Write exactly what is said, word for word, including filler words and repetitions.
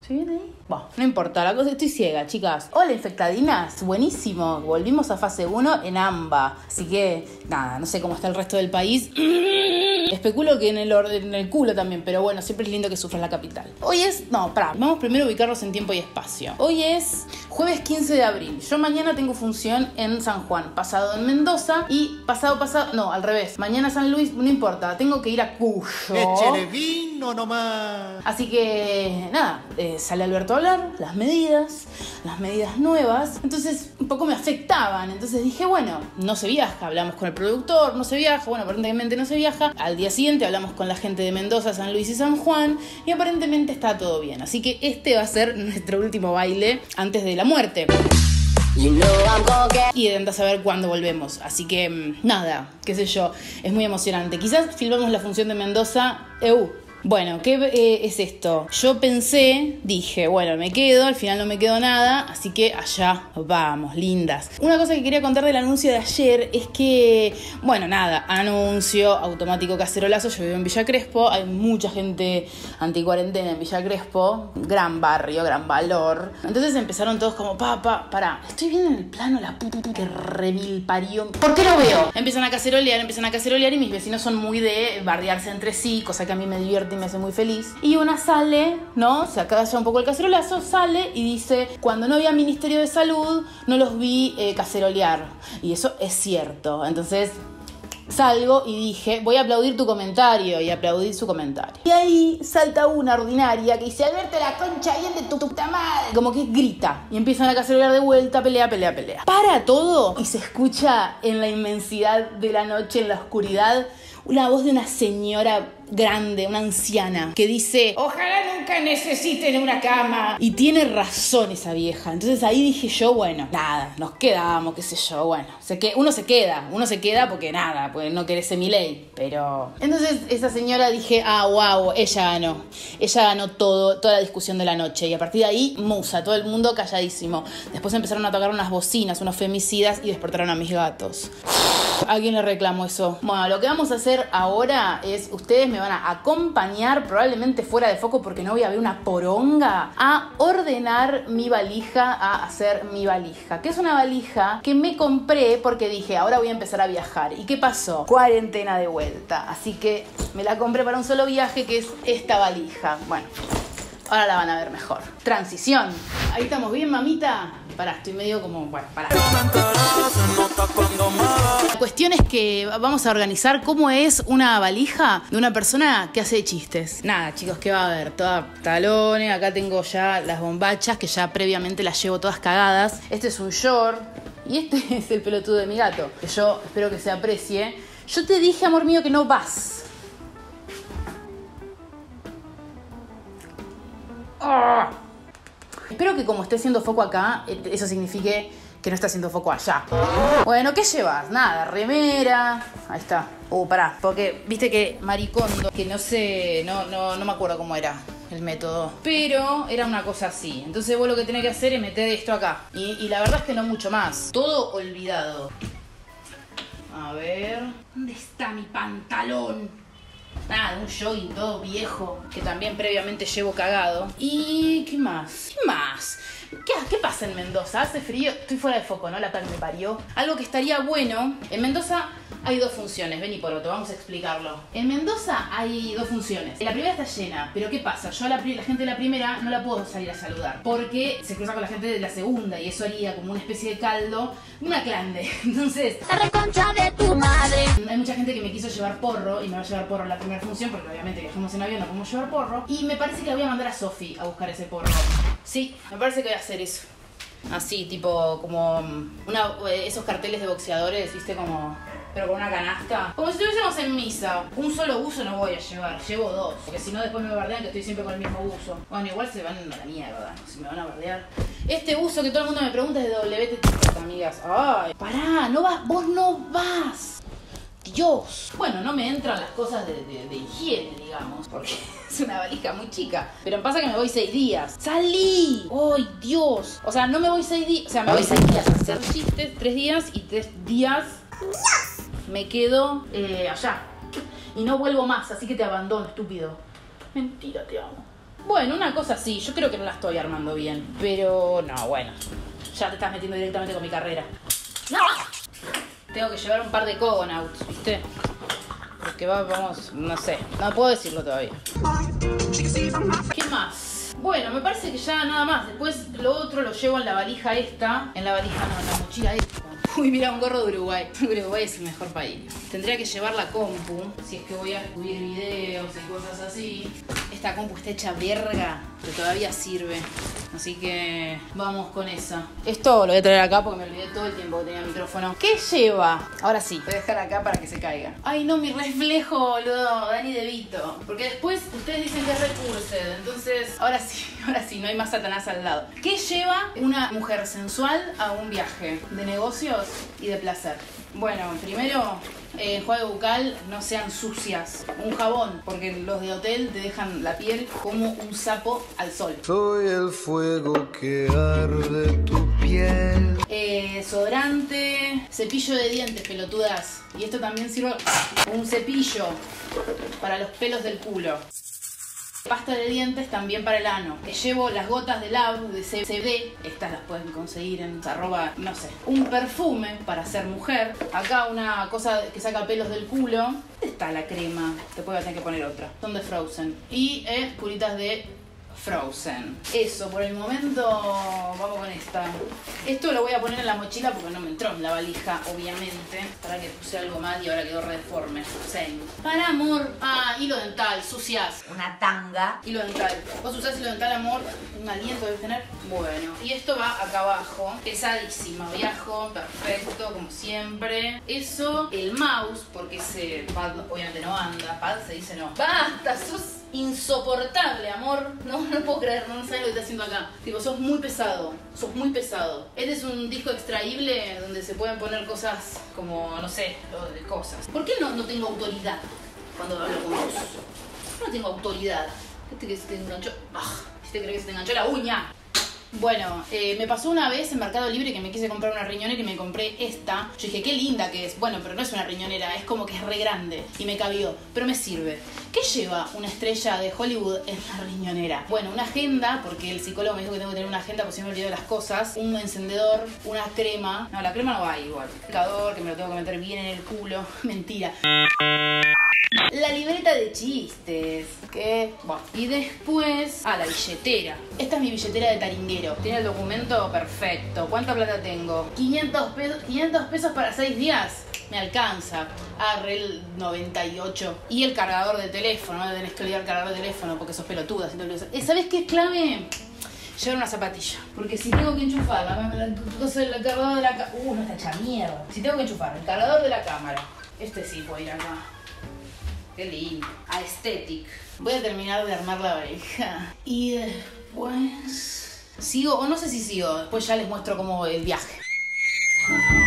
¿Estoy bien ahí? Bueno, no importa, la cosa, estoy ciega, chicas. Hola, infectadinas, buenísimo. Volvimos a fase uno en AMBA. Así que, nada, no sé cómo está el resto del país. Especulo que en el, en el culo también, pero bueno, siempre es lindo que sufra la capital. Hoy es... No, pará, vamos primero a ubicarnos en tiempo y espacio. Hoy es jueves quince de abril. Yo mañana tengo función en San Juan, pasado en Mendoza y pasado, pasado... No, al revés. Mañana San Luis, no importa, tengo que ir a Cuyo. Échele vino nomás. Así que, nada, eh, sale Alberto a hablar, las medidas, las medidas nuevas. Entonces, un poco me afectaban. Entonces dije, bueno, no se viaja. Hablamos con el productor, no se viaja. Bueno, aparentemente no se viaja. Al día siguiente hablamos con la gente de Mendoza, San Luis y San Juan. Y aparentemente está todo bien. Así que este va a ser nuestro último baile antes de la muerte. You know I'm gonna get... Y de saber cuándo volvemos. Así que, nada, qué sé yo. Es muy emocionante. Quizás filmamos la función de Mendoza. Eu. Bueno, ¿qué eh, es esto? Yo pensé, dije, bueno, me quedo, al final no me quedó nada, así que allá vamos, lindas. Una cosa que quería contar del anuncio de ayer es que, bueno, nada, anuncio, automático cacerolazo, yo vivo en Villa Crespo, hay mucha gente anticuarentena en Villa Crespo, gran barrio, gran valor. Entonces empezaron todos como, pa, pa, pará, estoy viendo en el plano la puta que remil parió. ¿Por qué lo veo? Empiezan a cacerolear, empiezan a cacerolear y mis vecinos son muy de bardearse entre sí, cosa que a mí me divierte y me hace muy feliz. Y una sale, ¿no? Se acaba ya un poco el cacerolazo, sale y dice, cuando no había Ministerio de Salud, no los vi eh, cacerolear. Y eso es cierto. Entonces salgo y dije, voy a aplaudir tu comentario. Y aplaudí su comentario. Y ahí salta una ordinaria que dice, Alberto, la concha bien de tu puta madre. Como que grita. Y empiezan a cacerolear de vuelta, pelea, pelea, pelea. Para todo y se escucha en la inmensidad de la noche, en la oscuridad, una voz de una señora grande, una anciana, que dice, ojalá nunca necesiten una cama. Y tiene razón esa vieja. Entonces ahí dije yo, bueno, nada, nos quedamos, qué sé yo, bueno, se que uno se queda, uno se queda porque nada, porque no querés ser mi ley, pero... Entonces esa señora dije, ah, wow, ella ganó, ella ganó todo, toda la discusión de la noche, y a partir de ahí, musa, todo el mundo calladísimo. Después empezaron a tocar unas bocinas, unos femicidas, y despertaron a mis gatos. ¿A quién le reclamo eso? Bueno, lo que vamos a hacer ahora es, ustedes me van a acompañar, probablemente fuera de foco porque no voy a ver una poronga, a ordenar mi valija, a hacer mi valija, que es una valija que me compré porque dije, ahora voy a empezar a viajar. ¿Y qué pasó? Cuarentena de vuelta, así que me la compré para un solo viaje, que es esta valija. Bueno, ahora la van a ver mejor. Transición. Ahí estamos bien, mamita. Pará, estoy medio como... Bueno, pará. La cuestión es que vamos a organizar cómo es una valija de una persona que hace chistes. Nada, chicos, ¿qué va a haber? Todas talones. Acá tengo ya las bombachas, que ya previamente las llevo todas cagadas. Este es un short. Y este es el pelotudo de mi gato, que yo espero que se aprecie. Yo te dije, amor mío, que no vas. ¡Ah! Espero que como esté haciendo foco acá, eso signifique que no está haciendo foco allá. Bueno, ¿qué llevas? Nada, remera. Ahí está. Uh, pará, porque viste que Maricondo, que no sé, no, no, no me acuerdo cómo era el método, pero era una cosa así. Entonces vos lo que tenés que hacer es meter esto acá. Y, y la verdad es que no mucho más. Todo olvidado. A ver... ¿Dónde está mi pantalón? Nada, un jogging todo viejo, que también previamente llevo cagado. ¿Y qué más? ¿Qué más? ¿Qué, ¿Qué pasa en Mendoza? ¿Hace frío? Estoy fuera de foco, ¿no? La tal me parió. Algo que estaría bueno. En Mendoza hay dos funciones. Ven y por otro, vamos a explicarlo. En Mendoza hay dos funciones. La primera está llena, pero ¿qué pasa? Yo a la, la gente de la primera no la puedo salir a saludar, porque se cruza con la gente de la segunda y eso haría como una especie de caldo, una clande. Entonces, la reconcha de tu madre. Hay mucha gente que me quiso llevar porro y me va a llevar porro en la primera función, porque obviamente viajamos en avión, no podemos llevar porro. Y me parece que la voy a mandar a Sofi a buscar ese porro. Sí, me parece que voy a hacer eso. Así, tipo, como una, esos carteles de boxeadores, ¿viste? Como... pero con una canasta. Como si estuviésemos en misa. Un solo buzo no voy a llevar, llevo dos. Porque si no después me bardean que estoy siempre con el mismo buzo. Bueno, igual se van a la mierda, ¿no? Si me van a bardear. Este buzo que todo el mundo me pregunta es de W T, amigas. Ay, pará, no vas, vos no vas. Dios. Bueno, no me entran las cosas de, de, de higiene, digamos, porque es una valija muy chica. Pero pasa que me voy seis días. ¡Salí! ¡Ay, Dios! O sea, no me voy seis días, o sea, me voy seis días a hacer chistes, tres días y tres días me quedo eh, allá. Y no vuelvo más, así que te abandono, estúpido. Mentira, te amo. Bueno, una cosa sí, yo creo que no la estoy armando bien. Pero no, bueno. Ya te estás metiendo directamente con mi carrera. ¡No! Tengo que llevar un par de Cogonauts, ¿viste? Porque va, vamos, no sé. No puedo decirlo todavía. ¿Qué más? Bueno, me parece que ya nada más. Después lo otro lo llevo en la valija esta. En la valija no, en la mochila esta. Uy, mira, un gorro de Uruguay. Uruguay es el mejor país. Tendría que llevar la compu, si es que voy a subir videos y cosas así. Esta compu está hecha verga, que todavía sirve. Así que vamos con esa. Esto lo voy a traer acá porque me olvidé todo el tiempo que tenía el micrófono. ¿Qué lleva? Ahora sí, voy a dejar acá para que se caiga. Ay, no, mi reflejo, boludo. Dani DeVito. Porque después ustedes dicen que es Recursed. Entonces, ahora sí, ahora sí, no hay más Satanás al lado. ¿Qué lleva una mujer sensual a un viaje de negocios y de placer? Bueno, primero, eh, enjuague bucal, no sean sucias. Un jabón, porque los de hotel te dejan la piel como un sapo al sol. Soy el fuego que arde tu piel. Eh, desodorante, cepillo de dientes, pelotudas. Y esto también sirve como un cepillo para los pelos del culo. Pasta de dientes también para el ano. Que llevo las gotas de Lab, de C B D. Estas las pueden conseguir en arroba, no sé. Un perfume para ser mujer. Acá una cosa que saca pelos del culo. ¿Dónde está la crema? Después voy a tener que poner otra. Son de Frozen. Y eh, curitas de Frozen. Eso, por el momento vamos con esta. Esto lo voy a poner en la mochila porque no me entró en la valija, obviamente. Para que puse algo mal y ahora quedó re deforme. Same. Para amor. Ah, hilo dental, sucias. Una tanga. Hilo dental. ¿Vos usás hilo dental, amor? Un aliento debes tener. Bueno. Y esto va acá abajo. Pesadísima. Viajo, perfecto, como siempre. Eso, el mouse, porque ese pad obviamente no anda. Pad se dice no. ¡Basta! Sos insoportable, amor. No, no puedo creer, no sabes lo que estás haciendo acá. Tipo, sos muy pesado. Sos muy pesado. Este es un disco extraíble donde se pueden poner cosas como, no sé, de cosas. ¿Por qué no, no tengo autoridad cuando hablo con vos? No tengo autoridad. Este que se te enganchó. ¡Ah! Este cree que se te enganchó la uña. Bueno, eh, me pasó una vez en Mercado Libre que me quise comprar una riñonera y me compré esta. Yo dije, qué linda que es. Bueno, pero no es una riñonera, es como que es re grande y me cabió, pero me sirve. ¿Qué lleva una estrella de Hollywood en la riñonera? Bueno, una agenda, porque el psicólogo me dijo que tengo que tener una agenda porque si me olvido de las cosas. Un encendedor, una crema. No, la crema no va igual. Un secador que me lo tengo que meter bien en el culo. Mentira. La libreta de chistes. ¿Qué? Bueno. Y después... Ah, la billetera. Esta es mi billetera de taringuero. Tiene el documento perfecto. ¿Cuánta plata tengo? quinientos pesos, quinientos pesos para seis días. Me alcanza. Agarré el noventa y ocho. Y el cargador de teléfono. No tenés que olvidar el cargador de teléfono porque sos pelotuda. ¿Sabés qué es clave? Llevar una zapatilla. Porque si tengo que enchufarla, el cargador de la cámara. Uh, no está hecha mierda. Si tengo que enchufar el cargador de la cámara. Este sí puede ir acá. Qué lindo. Aesthetic. Voy a terminar de armar la valija. Y después... Sigo, o no sé si sigo. Después ya les muestro cómo el viaje.